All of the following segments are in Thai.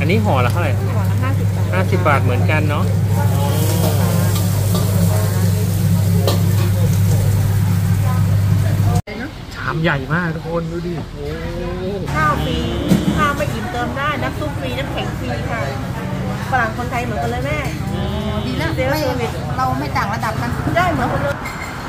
นี้ห่อละเท่าไหร่ห่อละ50 บาท 50 บาทเหมือนกันเนาะชามใหญ่มากทุกคนดูดิข้าวฟรีข้าวไม่อิ่มเติมได้น้ำซุปฟรีน้ำแข็งฟรีค่ะฝรั่งคนไทยเหมือนกันเลยแม่ดีแล้วเราไม่ต่างระดับกันได้เหมือนกันเลย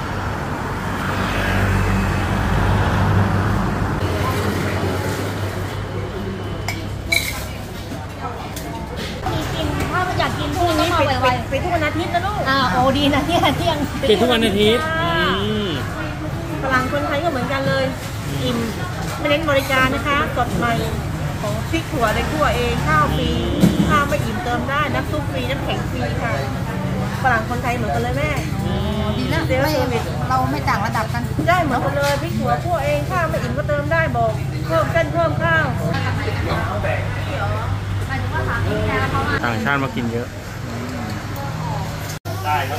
อยากกินพรุ่งนี้มาไวๆไปทุกวันอาทิตย์นะลูกโอ้ดีนะเที่ยงปิดทุกวันอาทิตย์ฝรั่งคนไทยก็เหมือนกันเลยอิ่มไม่เน้นบริการนะคะสดใหม่ของพริกถั่วในคั่วเองข้าวฟรีข้าวไม่อิ่มเติมได้น้ำซุปฟรีน้ำแข็งฟรีค่ะฝรั่งคนไทยเหมือนกันเลยแม่ดีแล้วเราไม่ต่างระดับกันได้เหมือนกันเลยพริกถั่วคั่วเองข้าวไม่อิ่มก็เติมได้บอกเพิ่มเส้นเพิ่มข้าวต่างชาติมากินเยอะได้ครับ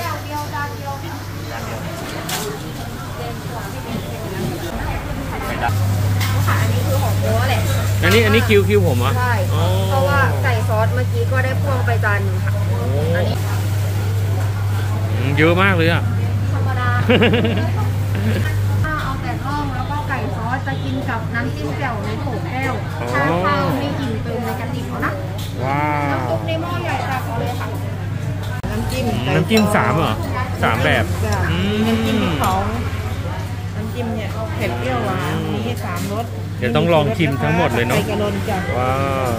อันนี้คือของโอ้แหละอันนี้คิวผมเหรอใช่เพราะว่าไก่ซอสเมื่อกี้ก็ได้พ่วงไปจานนึงค่ะอันนี้เยอะมากเลยอ่ะธรรมดาเอาแต่น่องแล้วก็ไก่ซอสจะกินกับน้ำจิ้มแจ่วในโถแก้วถ้าข้าวไม่กินเติมในกระติกเขานะว้าวน้ำซุปในหม้อใหญ่จัดเลยค่ะน้ำจิ้ม3เหรอ3แบบน้ำจิ้มของน้ำจิ้มเนี่ยเผ็ดเปรี้ยวหวานมีให้3 รสเดี๋ยวต้องลองชิมทั้งหมดเลยเนาะว้าว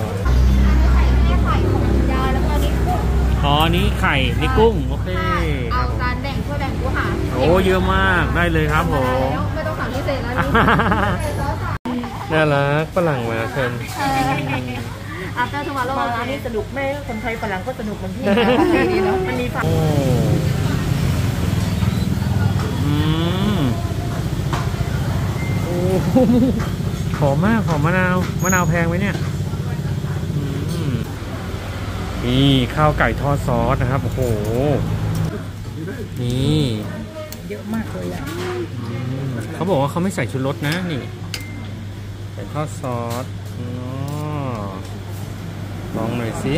อ๋อนี่ไข่นี่กุ้งโอเคเอาจานแบ่งถ้วยแบ่งกูหาโอ้เยอะมากได้เลยครับผมไม่ต้องสั่งพิเศษแล้วน่ารักฝรั่งมาเชิญอาเตอร์ทูมาโร่ร้านนี้สนุกแม่คนไทยฝรั่งก็สนุกเหมือนพี่ดีเนาะมันมีฝั่งหอมมากหอมมะนาวแพงไหมเนี่ยนี่ข้าวไก่ทอดซอสนะครับโอ้โหนี่เยอะมากเลยอ่ะเขาบอกว่าเขาไม่ใส่ชูรสนะนี่ไก่ทอดซอสลองหน่อยสิ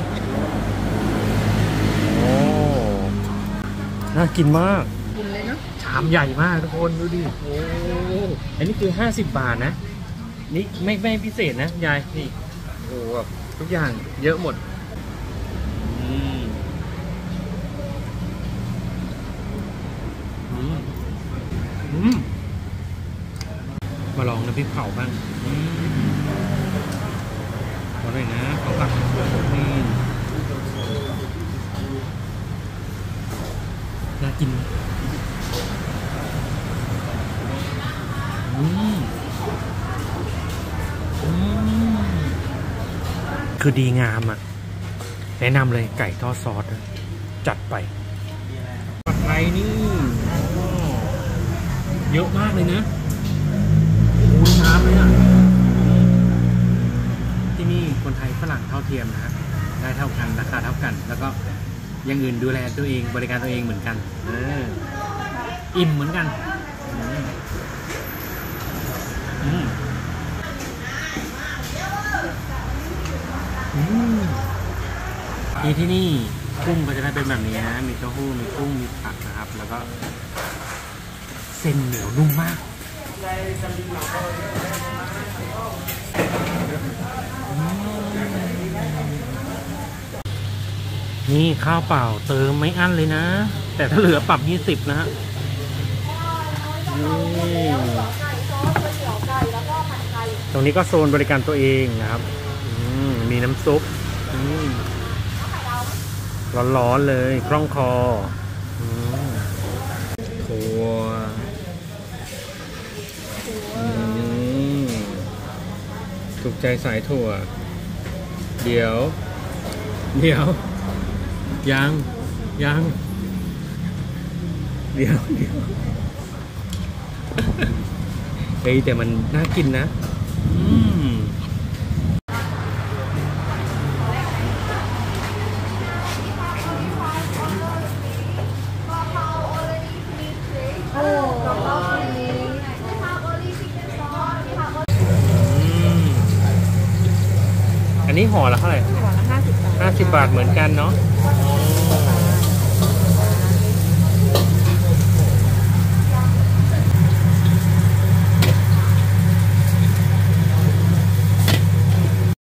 โอ้น่ากินมากชามใหญ่มากทุกคนดูดิโอ้อันนี้คือ50 บาทนะนี่ไม่พิเศษนะยายนี่โอ้แบบทุกอย่างเยอะหมดมาลองน้ำพริกเผาบ้างขอหน่อยนะขอตักน่ากินคือดีงามอ่ะแนะนำเลยไก่ทอดซอสจัดไปผัดไทยนี่เยอะมากเลยนะโอ้ยน้ำเลยอ่ะที่นี่คนไทยฝรั่งเท่าเทียมนะได้เท่ากันราคาเท่ากันแล้วก็อย่างอื่นดูแลตัวเองบริการตัวเองเหมือนกันอิ่มเหมือนกันที่นี่กุ้งก็จะได้เป็นแบบนี้นะมีเต้าหู้มีกุ้งมีผักนะครับแล้วก็เส้นเหนียวนุ่มมากนี่ข้าวเปล่าเติมไม่อั้นเลยนะแต่ถ้าเหลือปรับ20นะฮะตรงนี้ก็โซนบริการตัวเองนะครับมีน้ำซุปร้อนๆเลยคล่องคอถั่วถูกใจสายถั่วเดี๋ยวยังเดี๋ยวเฮ้ยแต่มันน่ากินนะอันนี้ห่อละเท่าไหร่ห่อละ 50 บาทเหมือนกันเนาะ